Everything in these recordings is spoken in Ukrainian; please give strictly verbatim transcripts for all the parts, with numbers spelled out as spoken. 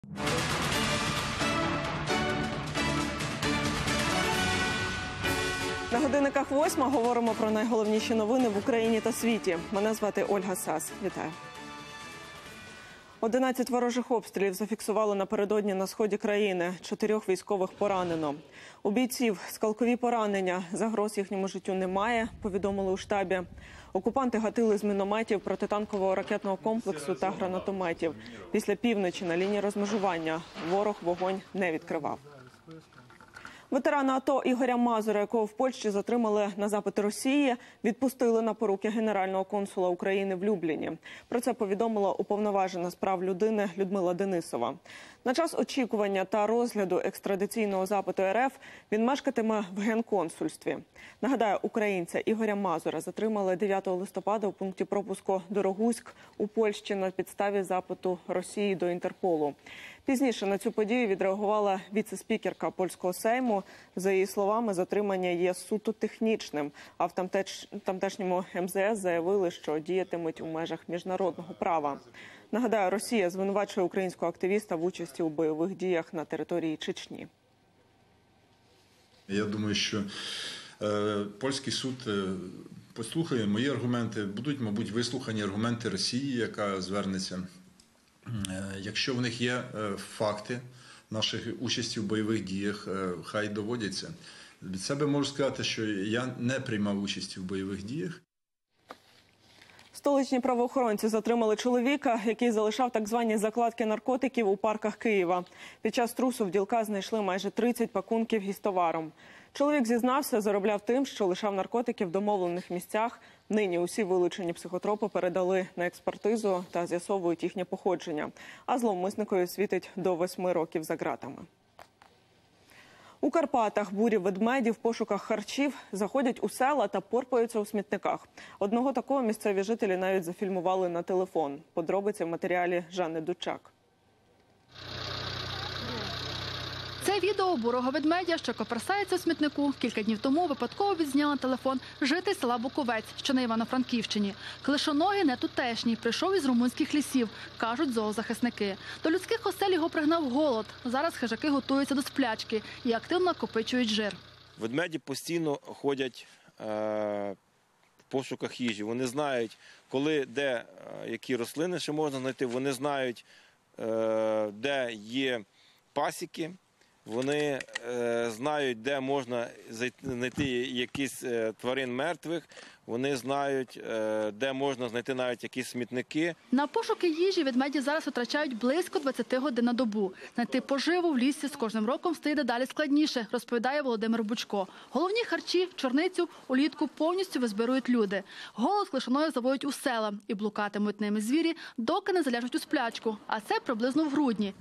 На годинниках восьма говоримо про найголовніші новини в Україні та світі. Мене звати Ольга Сас. Вітаю. одинадцять ворожих обстрілів зафіксували напередодні на сході країни. Чотирьох військових поранено. У бійців скалкові поранення. Загроз їхньому життю немає, повідомили у штабі. Окупанти гатили з мінометів, протитанкового ракетного комплексу та гранатометів. Після півночі на лінії розмежування ворог вогонь не відкривав. Ветерана АТО Ігоря Мазура, якого в Польщі затримали на запит Росії, відпустили на поруки генерального консула України в Любліні. Про це повідомила уповноважена з прав людини Людмила Денисова. На час очікування та розгляду екстрадиційного запиту РФ він мешкатиме в генконсульстві. Нагадаю, українця Ігоря Мазура затримали дев'ятого листопада у пункті пропуску Дорогуськ у Польщі на підставі запиту Росії до Інтерполу. Пізніше на цю подію відреагувала віце-спікерка польського Сейму. За її словами, затримання є суто технічним, а в тамтеч... тамтешньому ем зе ес заявили, що діятимуть у межах міжнародного права. Нагадаю, Росія звинувачує українського активіста в участі у бойових діях на території Чечні. Я думаю, що е, польський суд е, послухає мої аргументи, будуть, мабуть, вислухані аргументи Росії, яка звернеться. Якщо в них є факти наших участі в бойових діях, хай доводяться. Від себе можу сказати, що я не приймав участі в бойових діях. Столичні правоохоронці затримали чоловіка, який залишав так звані закладки наркотиків у парках Києва. Під час трусу в ділка знайшли майже тридцять пакунків із товаром. Чоловік зізнався, заробляв тим, що лишав наркотики в домовлених місцях. Нині усі вилучені психотропи передали на експертизу та з'ясовують їхнє походження. А зловмисникові світить до восьми років за ґратами. У Карпатах бурі ведмеді в пошуках харчів заходять у села та порпаються у смітниках. Одного такого місцеві жителі навіть зафільмували на телефон. Подробиці в матеріалі Жанни Дучак. Це відео бурого ведмедя, що коперсається у смітнику, кілька днів тому випадково відзняла телефон житель села Буковець, що на Івано-Франківщині. Клишоногі не тутешній, прийшов із румунських лісів, кажуть зоозахисники. До людських осель його пригнав голод. Зараз хижаки готуються до сплячки і активно накопичують жир. Ведмеді постійно ходять е, в пошуках їжі. Вони знають, коли, де, е, які рослини ще можна знайти. Вони знають, е, де є пасіки. Вони е, знають, де можна знайти якісь е, тварин мертвих, вони знають, е, де можна знайти навіть якісь смітники. На пошуки їжі ведмеді зараз витрачають близько двадцяти годин на добу. Знайти поживу в лісі з кожним роком стає дедалі складніше, розповідає Володимир Бучко. Головні харчі, чорницю, улітку повністю визбирують люди. Голод клишоною заводять у села і блукатимуть ними звірі, доки не заляжуть у сплячку, а це приблизно в грудні.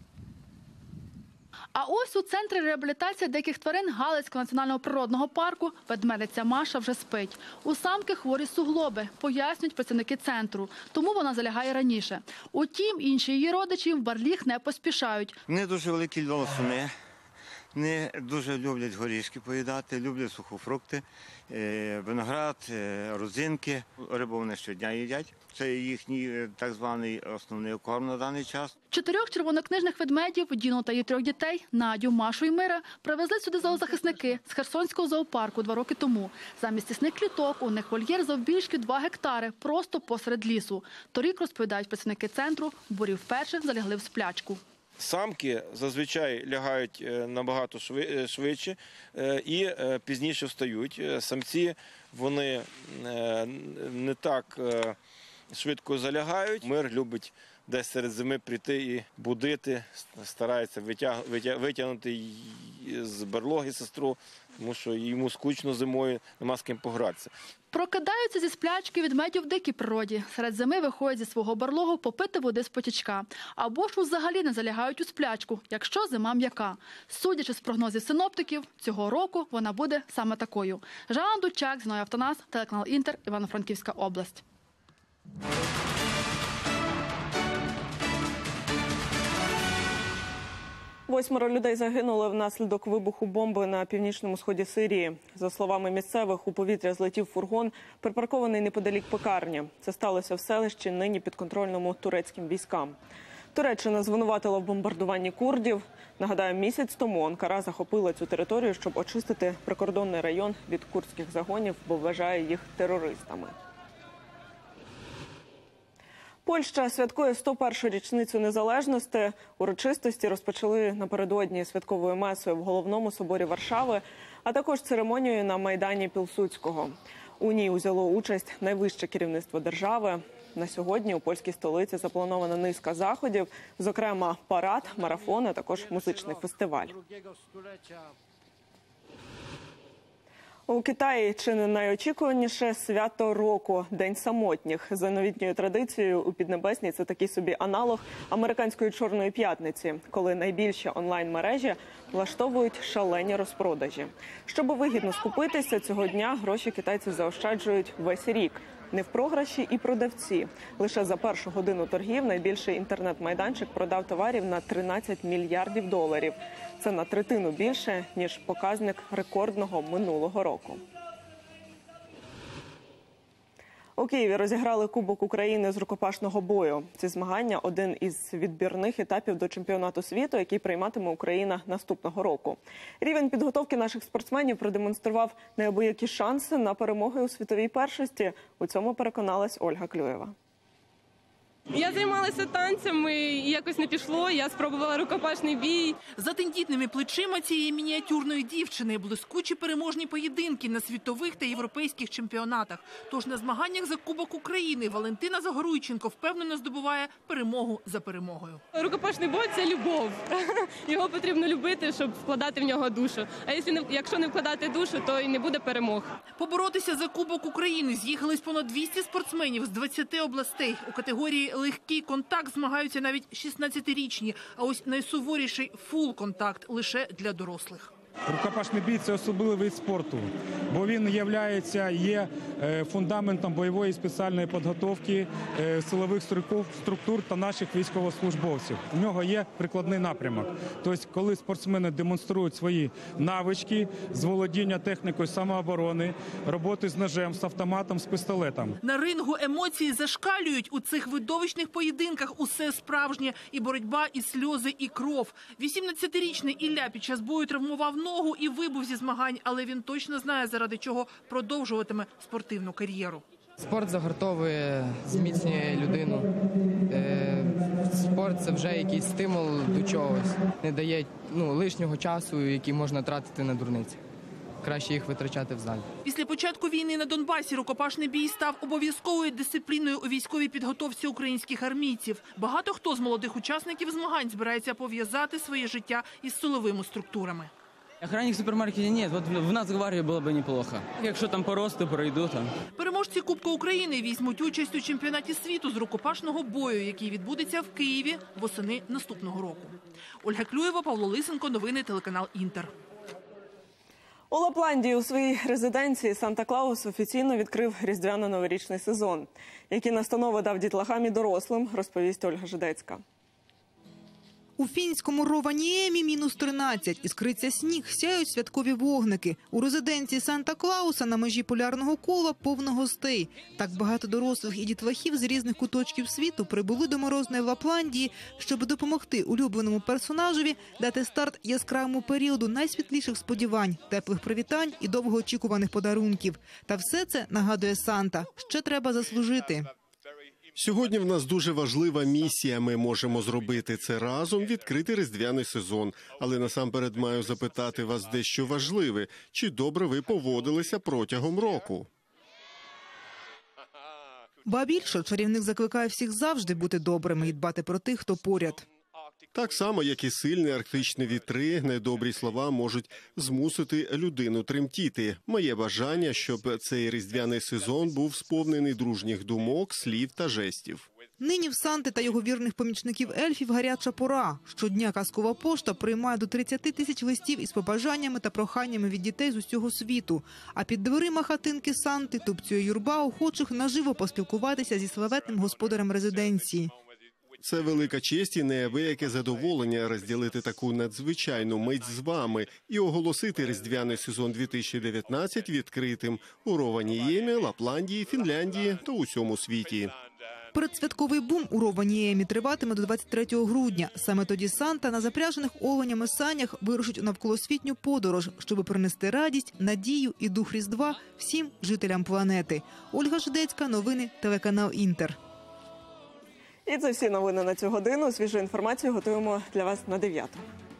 А ось у центрі реабілітації диких тварин Галицького національного природного парку ведмедиця Маша вже спить. У самки хворі суглоби, пояснюють працівники центру, тому вона залягає раніше. Утім, інші її родичі в барліг не поспішають. Вони дуже великі лосуни, вони дуже люблять горішки поїдати, люблять сухофрукти, виноград, родзинки. Рибу вони щодня їдять. Це їхній так званий основний корм на даний час. Чотирьох червонокнижних ведмедів, Діну та її трьох дітей, Надю, Машу і Мира, привезли сюди зоозахисники з Херсонського зоопарку два роки тому. Замість тісних кліток у них вольєр завбільшки два гектари, просто посеред лісу. Торік, розповідають працівники центру, бурі вперше залягли в сплячку. Самки зазвичай лягають набагато швидше і пізніше встають. Самці, вони не так швидко залягають. Мир любить десь серед зими прийти і будити, старається витягнути з берлоги сестру, тому що йому скучно зимою, нема з ким погратися. Прокидаються зі сплячки ведмеді в дикій природі. Серед зими виходять зі свого барлогу попити води з потічка. Або ж взагалі не залягають у сплячку, якщо зима м'яка. Судячи з прогнозів синоптиків, цього року вона буде саме такою. Жанна Дучак, Зіновій Автонас, телеканал Інтер, Івано-Франківська область. Восьмеро людей загинули внаслідок вибуху бомби на північному сході Сирії. За словами місцевих, у повітря злетів фургон, припаркований неподалік пекарні. Це сталося в селищі, нині підконтрольному турецьким військам. Туреччина звинуватила в бомбардуванні курдів. Нагадаю, місяць тому Анкара захопила цю територію, щоб очистити прикордонний район від курдських загонів, бо вважає їх терористами. Польща святкує сто першу річницю незалежності. Урочистості розпочали напередодні святковою месою в Головному соборі Варшави, а також церемонією на Майдані Пілсудського. У ній узяло участь найвище керівництво держави. На сьогодні у польській столиці запланована низка заходів, зокрема парад, марафон, а також музичний фестиваль. У Китаї чи не найочікуваніше свято року – День самотніх. За новітньою традицією у Піднебесній це такий собі аналог американської Чорної п'ятниці, коли найбільші онлайн-мережі влаштовують шалені розпродажі. Щоб вигідно скупитися, цього дня гроші китайці заощаджують весь рік. Не в програші і продавці. Лише за першу годину торгів найбільший інтернет-майданчик продав товарів на тринадцять мільярдів доларів. Це на третину більше, ніж показник рекордного минулого року. У Києві розіграли Кубок України з рукопашного бою. Ці змагання – один із відбірних етапів до чемпіонату світу, який прийматиме Україна наступного року. Рівень підготовки наших спортсменів продемонстрував неабиякі шанси на перемоги у світовій першості. У цьому переконалась Ольга Клюєва. Я займалася танцями, і якось не пішло, я спробувала рукопашний бій. За тендітними плечима цієї мініатюрної дівчини блискучі переможні поєдинки на світових та європейських чемпіонатах. Тож на змаганнях за Кубок України Валентина Загоруйченко впевнено здобуває перемогу за перемогою. Рукопашний бой – це любов. Його потрібно любити, щоб вкладати в нього душу. А якщо не вкладати душу, то і не буде перемог. Поборотися за Кубок України з'їхались понад двісті спортсменів з двадцяти областей. У категорії легкий контакт змагаються навіть шістнадцятирічні, а ось найсуворіший фул-контакт лише для дорослих. Рукопашний бій – це особливий вид спорту, бо він являється, є фундаментом бойової спеціальної підготовки силових структур та наших військовослужбовців. У нього є прикладний напрямок. Тобто, коли спортсмени демонструють свої навички з володіння технікою самооборони, роботи з ножем, з автоматом, з пістолетом. На рингу емоції зашкалюють. У цих видовищних поєдинках усе справжнє. І боротьба, і сльози, і кров. вісімнадцятирічний Ілля під час бою травмував ногу і вибув зі змагань, але він точно знає, заради чого продовжуватиме спортивну кар'єру. Спорт загартовує, зміцнює людину. Спорт – це вже якийсь стимул до чогось. Не дає ну, лишнього часу, який можна тратити на дурниці. Краще їх витрачати в залі. Після початку війни на Донбасі рукопашний бій став обов'язковою дисципліною у військовій підготовці українських армійців. Багато хто з молодих учасників змагань збирається пов'язати своє життя із силовими структурами. Охранник в супермаркете нет, вот в Нацгвардии было бы неплохо. Якщо там по росту пройду там. Переможці Кубка України візьмуть участь у чемпіонаті світу з рукопашного бою, який відбудеться в Києві восени наступного року. Ольга Клюєва, Павло Лисенко, новини, телеканал Інтер. У Лапландії у своїй резиденції Санта-Клаус офіційно відкрив різдвяно-новорічний сезон. Які настанови дав дітлахам і дорослим, розповість Ольга Жидецька. У фінському Рованіємі мінус тринадцять. Іскриться сніг, сяють святкові вогники. У резиденції Санта-Клауса на межі полярного кола повно гостей. Так багато дорослих і дітлахів з різних куточків світу прибули до морозної Лапландії, щоб допомогти улюбленому персонажеві дати старт яскравому періоду найсвітліших сподівань, теплих привітань і довгоочікуваних подарунків. Та все це, нагадує Санта, ще треба заслужити. Сьогодні в нас дуже важлива місія. Ми можемо зробити це разом, відкрити різдвяний сезон. Але насамперед маю запитати вас дещо важливе. Чи добре ви поводилися протягом року? Ба більше, чарівник закликає всіх завжди бути добрими і дбати про тих, хто поряд. Так само, як і сильні арктичні вітри, недобрі слова можуть змусити людину тремтіти. Моє бажання, щоб цей різдвяний сезон був сповнений дружніх думок, слів та жестів. Нині в Санти та його вірних помічників ельфів гаряча пора. Щодня казкова пошта приймає до тридцяти тисяч листів із побажаннями та проханнями від дітей з усього світу. А під дверима хатинки Санти тупцює юрба охочих наживо поспілкуватися зі славетним господарем резиденції. Це велика честь і неабияке задоволення розділити таку надзвичайну мить з вами і оголосити різдвяний сезон дві тисячі дев'ятнадцять відкритим у Рованіємі, Лапландії, Фінляндії та усьому світі. Передсвятковий бум у Рованіємі триватиме до двадцять третього грудня. Саме тоді Санта на запряжених оленями санях вирушить у навколосвітню подорож, щоб принести радість, надію і дух Різдва всім жителям планети. Ольга Жидецька, новини, телеканал Інтер. І це всі новини на цю годину. Свіжу інформацію готуємо для вас на дев'яту.